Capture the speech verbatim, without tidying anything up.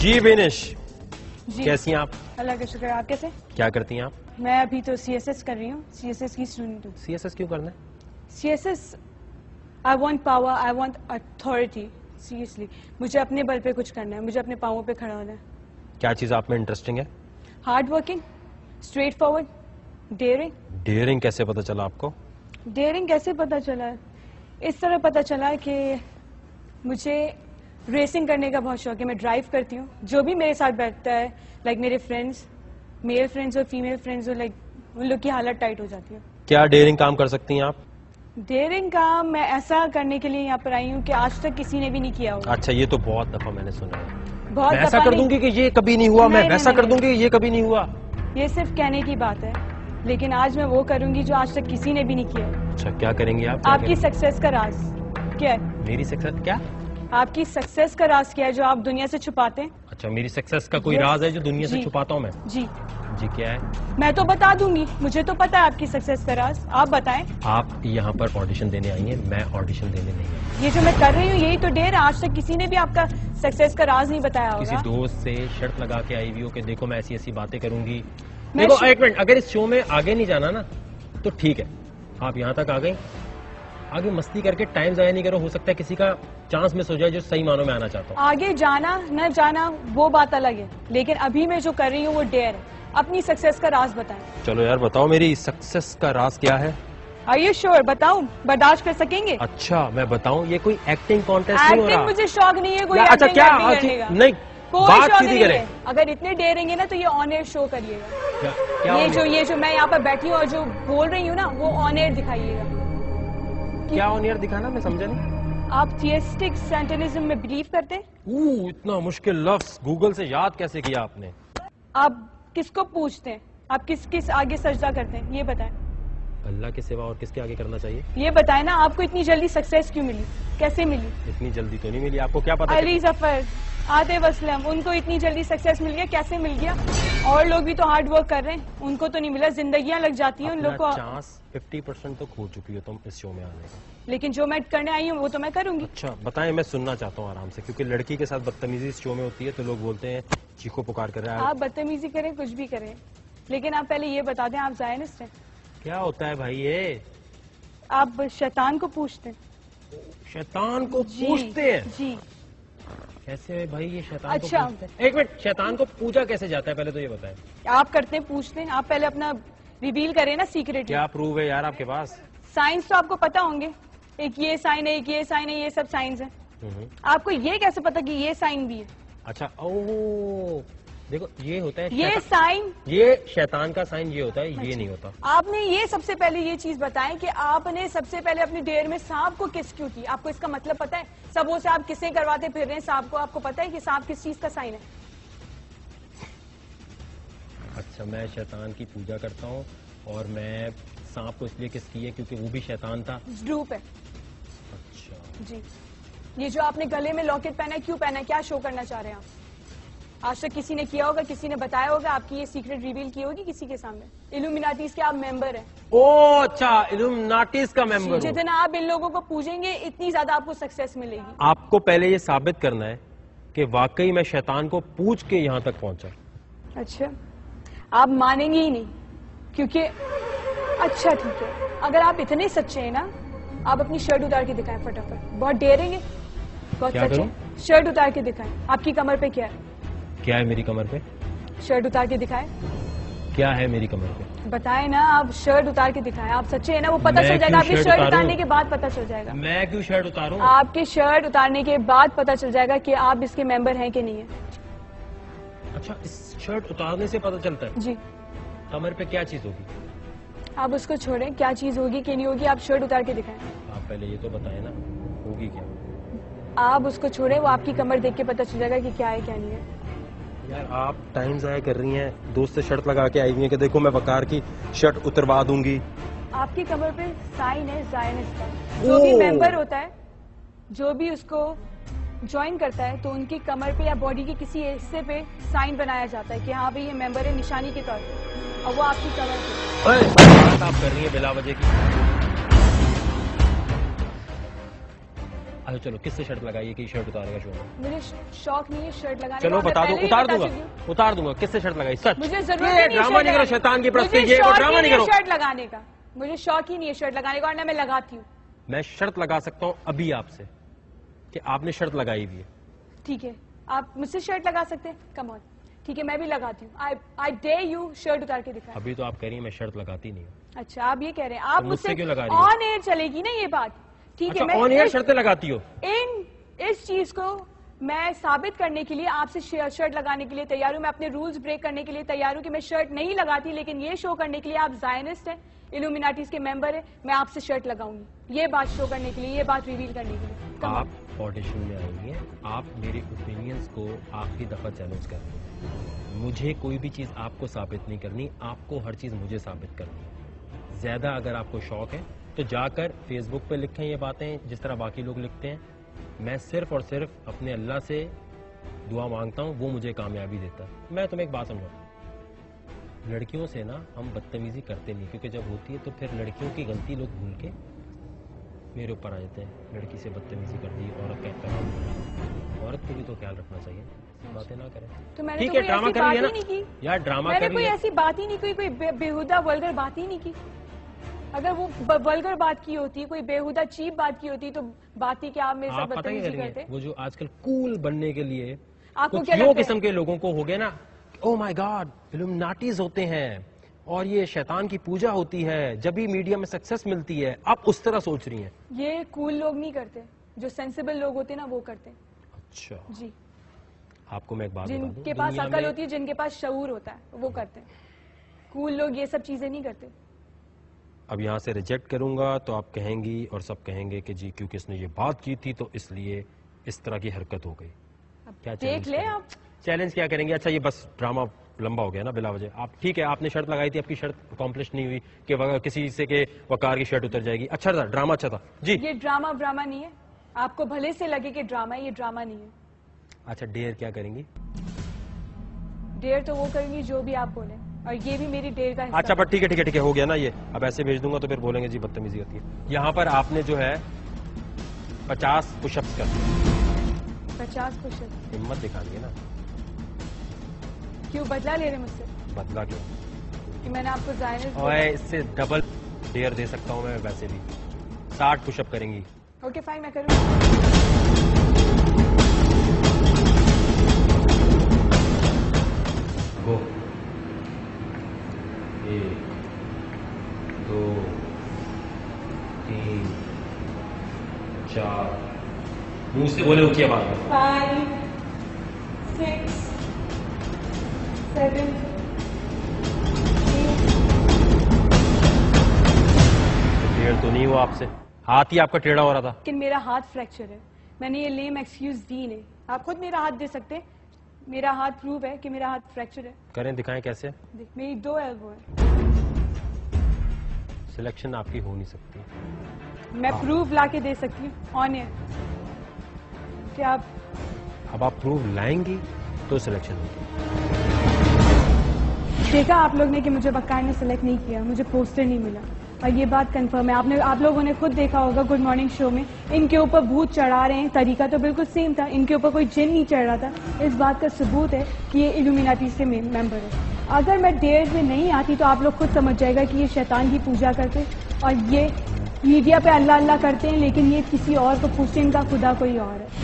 جی بینش کیسی ہیں آپ؟ اللہ کا شکر. آپ کیسے؟ کیا کرتی ہیں آپ؟ میں ابھی تو سی ایس ایس کر رہی ہوں. سی ایس ایس کی اسٹوڈنٹ ہوں. سی ایس ایس کیوں کرنا ہے؟ C S S I want power, I want authority. Seriously مجھے اپنے بل پہ کچھ کرنا ہے, مجھے اپنے پاؤں پہ کھڑا ہونا ہے. کیا چیز آپ میں انٹرسٹنگ ہے؟ Hard working, straightforward, daring. Daring کیسے پتا چلا آپ کو؟ ڈیئرنگ کیسے پتا چلا؟ اس طرح پتا چلا کہ مجھے ریسنگ کرنے کا بہت شوق ہے. میں ڈرائیو کرتی ہوں. جو بھی میرے ساتھ بیٹھتا ہے, لائک میرے فرینڈس, میل فرینڈس اور فیمیل فرینڈس, لائک ان لوگ کی حالت ٹائٹ ہو جاتی ہے. کیا ڈیئرنگ کام کر سکتی ہیں آپ؟ ڈیئرنگ کام میں ایسا کرنے کے لیے یہاں پر آئی ہوں کہ آج تک کسی نے بھی نہیں کیا ہوگا. اچھا, یہ تو بہت دفعہ میں نے سنا ہے. بہت میں ایسا کر دوں گی کہ یہ کبھی نہیں ہوا, میں ویسا کر دوں گی کہ یہ کبھی نہیں ہوا. یہ صرف کہنے کی بات ہے, لیکن آج میں وہ کروں گی جو آج تک کسی نے بھی نہیں کیا. اچھا, کیا کریں گے آپ؟ آپ کی سکسیس کا راز کیا ہے؟ میری سکسیس کیا؟ آپ کی سکسیس کا راز کیا ہے جو آپ دنیا سے چھپاتے ہیں؟ اچھا, میری سکسیس کا کوئی راز ہے جو دنیا سے چھپاتا ہوں میں؟ جی جی. کیا ہے؟ میں تو بتا دوں گی, مجھے تو پتا ہے آپ کی سکسیس کا راز. آپ بتائیں. آپ یہاں پر آڈیشن دینے آئی ہیں, میں آڈیشن دینے نہیں آئی. یہ جو میں کر رہی ہوں یہی تو ڈیر ہے. آج تک کسی نے بھی آپ کا سکسیس کا راز نہیں بتایا ہوگا. کسی دوست سے شرط لگا کے آئی ہوئی ہو کہ دیکھو میں ایسی ایسی باتیں کروں گی. دیکھو ایک منٹ, اگر اس شو میں آگے نہیں جانا نا تو ٹھیک ہے, آپ یہاں تک آ گئی, آگے مستی کر کے ٹائم ضائع نہیں کرو. ہو سکتا ہے کسی کا چانس مس ہو جائے جو صحیح معنوں میں آنا چاہتا ہوں. آگے جانا نہ جانا وہ بات الگ ہے, لیکن ابھی میں جو کر رہی ہوں وہ ڈیر ہے. اپنی سکسیس کا راز بتائیں. چلو یار بتاؤ, میری سکسیس کا راز کیا ہے؟ Are you sure? بتاؤں, برداشت کر سکیں گے؟ اچھا میں بتاؤں, یہ کوئی ایکٹنگ کانٹیسٹ نہیں ہو رہا. مجھے شوق نہیں ہے کوئی. اچھا کیا نہیں, بات سیدھی کریں. اگر اتنے ڈیریں گے نا تو یہ آن ایئر شو کریے گا. یہ جو یہ جو میں یہاں پر بیٹھی ہوں اور جو بول رہی ہوں نا وہ آن ایئر دکھائیے گا. کیا آن ایئر دکھانا؟ میں سمجھا نہیں. آپ تھیسٹک سینٹنزم میں بلیو کرتے ہیں؟ اوہ, اتنا مشکل لفظ گوگل سے یاد کیسے کیا آپ نے؟ آپ کس کو پوچھتے ہیں؟ آپ کس کس آگے سجدہ کرتے ہیں؟ یہ بتائیں. اللہ کے سوا اور کس کے آگے کرنا چاہیے؟ یہ بتائیں نا, آپ کو اتنی جلدی سکسیس کیوں ملی؟ کیسے ملی؟ اتنی جلدی تو نہیں ملی. آپ کو کیا پتا؟ علی ظفر, عاطف اسلم, ان کو اتنی جلدی سکسیس مل گیا, کیسے مل گیا؟ اور لوگ بھی تو ہارڈ ورک کر رہے ہیں, ان کو تو نہیں ملا. زندگیاں لگ جاتی ہیں ان لوگ کو. چانس ففٹی پرسینٹ تو کھو چکی ہو تم اس شو میں آنے کا. لیکن جو میں کرنے آئی ہوں وہ تو میں کروں گی. اچھا بتائیں, میں سننا چاہتا ہوں آرام سے, کیونکہ لڑکی کے ساتھ بدتمیزی اس شو میں ہوتی ہے تو لوگ بولتے ہیں چیخو پکار کر رہا ہے. آپ بدتمیزی کریں, کچھ بھی کریں, لیکن آپ پہلے یہ بتا دیں آپ زائنسٹ ہیں. کیا ہوتا ہے بھائی یہ؟ آپ شیطان کو پوچھتے ہیں. شیطان کو پوچھتے ہیں؟ جی. کیسے بھائی یہ شیطان؟ اچھا ایک منٹ, شیطان کو پوجا کیسے جاتا ہے پہلے تو یہ بتائیں. آپ کرتے ہیں, پوچھتے ہیں. آپ پہلے اپنا ریویل کریں نا سیکریٹ. کیا پروف ہے یار آپ کے پاس؟ سائنس تو آپ کو پتا ہوں گے, ایک یہ سائن ہے, ایک یہ سائن ہے, یہ سب سائنس ہیں. آپ کو یہ کیسے پتا کہ یہ سائن بھی ہے؟ اچھا اوہ, دیکھو یہ ہوتا ہے یہ سائن, یہ شیطان کا سائن یہ ہوتا ہے, یہ نہیں ہوتا. آپ نے یہ سب سے پہلے یہ چیز بتائیں کہ آپ نے سب سے پہلے اپنی ڈیر میں سانپ کو کس کیوں کی؟ آپ کو اس کا مطلب پتا ہے؟ سبوں سے آپ کسے کرواتے پھر رہے ہیں سانپ کو, آپ کو پتا ہے کہ سانپ کس چیز کا سائن ہے؟ اچھا, میں شیطان کی پوجا کرتا ہوں اور میں سانپ کو اس لیے کس کی ہے کیونکہ وہ بھی شیطان تھا. ڈروپ ہے. اچھا جی. یہ جو آپ نے گلے میں لاکٹ پہنا ہے کیوں پہنا ہے؟ کیا شو کرنا چاہ رہے ہیں آپ؟ آج تک کسی نے کیا ہوگا, کسی نے بتایا ہوگا, آپ کی یہ سیکرٹ ریویل کی ہوگی کسی کے سامنے؟ ایلومیناٹیز کے آپ ممبر ہیں. اوہ اچھا, ایلومیناٹیز کا ممبر. جتنا آپ ان لوگوں کو پوجیں گے اتنی زیادہ آپ کو سکسیس ملے گی. آپ کو پہلے یہ ثابت کرنا ہے کہ واقعی میں شیطان کو پوچھ کے یہاں تک پہنچا. اچھا, آپ مانیں گے ہی نہیں کیونکہ اچھا ٹھیک ہے, اگر آپ اتنے سچے ہیں نا آپ اپنی شرٹ اتار کے دکھائیں فٹافٹ. بہت ڈیریں گے, بہت سچے. شرٹ اتار کے دکھائیں. آپ کی کمر پہ کیا ہے؟ کیا ہے میری کمر پہ؟ شرٹ اتار کے دکھائیں. کیا ہے میری کمر پہ؟ بتائیں نا, آپ شرٹ اتار کے دکھائیں. آپ سچے ہیں نا, وہ پتہ چل جائے گا. آپ کی شرٹ اتارنے کے بعد پتہ چل جائے گا. میں کیوں شرٹ اتاروں؟ آپ کی شرٹ اتارنے کے بعد پتہ چل جائے گا کہ آپ اس کے ممبر ہیں کہ نہیں ہیں. اچھا, اس شرٹ اتارنے سے پتہ چلتا ہے؟ جی. کمر پہ کیا چیز ہوگی؟ آپ اس کو چھوڑیں, کیا چیز ہوگی کہ نہیں ہوگی, آپ شرٹ اتار کے دکھائیں. آپ پہلے یہ تو بتائیں نا ہوگی کیا. آپ اس کو چھوڑیں, وہ آپ کی کمر دیکھ کے پتہ چل جائے گا کہ کیا ہے کیا نہیں ہے. یار آپ ٹائم ضائع کر رہی ہیں, دوست سے شرط لگا کے آئی ہوئی ہیں کہ دیکھو میں وقار کی شرٹ اتروا دوں گی. آپ کی کمر پہ سائن ہے زائنسٹ کا. جو بھی ممبر ہوتا ہے, جو بھی اس کو جوائن کرتا ہے تو ان کی کمر پہ یا باڈی کے کسی حصے پہ سائن بنایا جاتا ہے کہ ہاں بھائی یہ ممبر ہے, نشانی کے طور پہ, اور وہ آپ کی کمر پہ. آپ کر رہی ہیں بلا وجہ کی. اچھا چلو کس سے شرط لگائیے کہ شرٹ اتارے گا شو میں؟ مجھے شوق نہیں ہے شرٹ لگانے چلو کا، بتا میں دو، پہلے ہی اتار بتا دوں گا چکی ہوں۔ اتار دوں گا کس سے شرط لگائی سچ؟ مجھے ضرورت یہ نہیں ہے ڈرامہ نہیں کرو شرٹ شیطان کی پرستی، مجھے یہ شوق ڈرامہ ہی نہیں ہے کرو۔ شرٹ لگانے کا، مجھے شوق ہی نہیں ہے شرٹ لگانے کا، اور نہ میں لگاتی ہوں۔ میں شرط لگا سکتا ہوں ابھی آپ سے کہ آپ نے شرط لگائی ہوئی ہے۔ ٹھیک ہے آپ مجھ سے شرٹ لگا سکتے ہیں، کم آن ٹھیک ہے میں بھی لگاتی ہوں۔ آئی ڈے یو شرٹ اتار کے دکھائیں۔ ابھی تو آپ کہہ رہی ہیں میں شرط لگاتی نہیں ہوں۔ اچھا آپ یہ کہہ رہے ہیں، آپ تو مجھ مجھ سے سے کیوں لگا رہی ہیں؟ آن ایئر چلے گی نا یہ بات، ٹھیک ہے؟ اچھا آن ایئر میں شرطیں لگاتی ہو؟ ان اس چیز کو میں ثابت کرنے کے لیے آپ سے شرٹ لگانے کے لیے تیار ہوں، میں اپنے رولز بریک کرنے کے لیے تیار ہوں کہ میں شرٹ نہیں لگاتی، لیکن یہ شو کرنے کے لیے آپ زائنسٹ ہیں، الومیناٹیز کے ممبر ہیں، میں آپ سے شرٹ لگاؤں گی، یہ بات شو کرنے کے لیے، یہ بات ریویل کرنے کے لیے۔ Come on. آپ آڈیشن میں آئیں گے، آپ میری اوپینینز کو آخری دفعہ چیلنج کریں گے، مجھے کوئی بھی چیز آپ کو ثابت نہیں کرنی، آپ کو ہر چیز مجھے ثابت کرنی ہے۔ زیادہ اگر آپ کو شوق ہے تو جا کر فیس بک پہ لکھیں یہ باتیں جس طرح باقی لوگ لکھتے ہیں، میں صرف اور صرف اپنے اللہ سے دعا مانگتا ہوں، وہ مجھے کامیابی دیتا ہے۔ میں تمہیں ایک بات سمجھاؤں، لڑکیوں سے نا ہم بدتمیزی کرتے نہیں، کیونکہ جب ہوتی ہے تو پھر لڑکیوں کی غلطی لوگ بھول کے میرے اوپر آ جاتے ہیں، لڑکی سے بدتمیزی کر دی، عورت کا احترام، عورت کو بھی تو خیال رکھنا چاہیے، باتیں نہ کریں۔ تو میں نے ٹھیک تو ہے کوئی ڈرامہ ایسی کر بات لیا ہی نا نہیں کی، یار، ڈرامہ میں نے کر کوئی لیا۔ ایسی بات ہی نہیں کی، کوئی بے- بےہودہ ولگر بات ہی نہیں کی۔ اگر وہ ولگر بات کی ہوتی، کوئی بےہودہ چیپ بات کی ہوتی تو بات ہی کیا آپ میرے ساتھ آپ پتہ کیا بدتمیزی کریں گے، کرتے؟ وہ جو آج کل کول بننے کے لیے آپ کو کچھ کیا یوں لگتا ہے؟ قسم کے لوگوں کو ہو گئے نا، او مائی گاڈ الومناٹیز ہوتے ہیں اور یہ شیطان کی پوجا ہوتی ہے، جب ہی میڈیا میں سکسس ملتی ہے، آپ اس طرح سوچ رہی ہیں۔ یہ کول لوگ نہیں کرتے، جو سینسیبل لوگ ہوتے ہیں نا وہ کرتے ہیں۔ اچھا جی، آپ کو میں ایک بات جن بتا دوں، کے پاس دنیا عقل میں ہوتی ہے، جن کے پاس شعور ہوتا ہے وہ کرتے ہیں، کول لوگ یہ سب چیزیں نہیں کرتے۔ اب یہاں سے ریجیکٹ کروں گا تو آپ کہیں گی اور سب کہیں گے کہ جی کیونکہ اس نے یہ بات کی تھی تو اس لیے اس طرح کی حرکت ہو گئی۔ کیا دیکھ چیلنج لیں کریں؟ آپ، چیلنج کیا کریں گے؟ اچھا یہ بس ڈرامہ لمبا ہو گیا نا بلا وجہ، آپ ٹھیک ہے آپ نے شرط لگائی تھی، آپ کی شرط اکمپلش نہیں ہوئی کہ وہ- کسی سے کہ وقار کی شرٹ اتر جائے گی، اچھا تھا ڈرامہ، اچھا تھا جی۔ یہ ڈرامہ ڈرامہ نہیں ہے، آپ کو بھلے سے لگے کہ ڈرامہ ہے، یہ ڈرامہ نہیں ہے۔ اچھا ڈیئر کیا کریں گی؟ ڈیئر تو وہ کریں گی جو بھی آپ بولیں، اور یہ بھی میری ڈیئر کا حصہ اچھا ہے۔ بٹ ٹھیک ہے ٹھیک ہے ٹھیک ہے ہو گیا نا یہ، اب ایسے بھیج دوں گا تو پھر بولیں گے جی بدتمیزی ہوتی ہے۔ یہاں پر آپ نے جو ہے پچاس پش اپس کر دیے، پچاس پش اپ، ہمت دکھانی ہے نا، کیوں بدلا لے رہے مجھ سے بدلا کیوں؟ کہ میں نے آپ کو زائنس اور اس سے ڈبل ڈیئر دے سکتا ہوں میں ویسے بھی، ساٹھ پش اپ کریں گی۔ اوکے فائن میں کروں گو، ایک دو تین چار، منہ سے بولے اٹھیے بات میں۔ فائیو سکس سیون ڈیڑھ تو نہیں ہوا آپ سے، ہاتھ ہی آپ کا ٹیڑھا ہو رہا تھا۔ لیکن میرا ہاتھ فریکچر ہے، میں نے یہ لیم ایکسکیوز دی نہیں، آپ خود میرا ہاتھ دے سکتے، میرا ہاتھ پروو ہے کہ میرا ہاتھ فریکچر ہے۔ کریں دکھائیں کیسے؟ دیکھ، میری دو ایلبو ہے، سلیکشن آپ کی ہو نہیں سکتی۔ میں پروف لا کے دے سکتی ہوں آن ایئر کہ آپ اب آپ پروف لائیں گی تو سلیکشن ہوگی۔ دیکھا آپ لوگ نے کہ مجھے وقار نے سلیکٹ نہیں کیا، مجھے پوسٹر نہیں ملا، اور یہ بات کنفرم ہے، آپ نے آپ لوگوں نے خود دیکھا ہوگا گڈ مارننگ شو میں ان کے اوپر بھوت چڑھا رہے ہیں، طریقہ تو بالکل سیم تھا، ان کے اوپر کوئی جن نہیں چڑھ رہا تھا، اس بات کا ثبوت ہے کہ یہ الومیناٹیز کے ممبر ہے۔ اگر میں ڈیئر میں نہیں آتی تو آپ لوگ خود سمجھ جائے گا کہ یہ شیطان کی پوجا کرتے اور یہ میڈیا پہ اللہ اللہ کرتے ہیں، لیکن یہ کسی اور کو پوچھتے، ان کا خدا کوئی اور ہے۔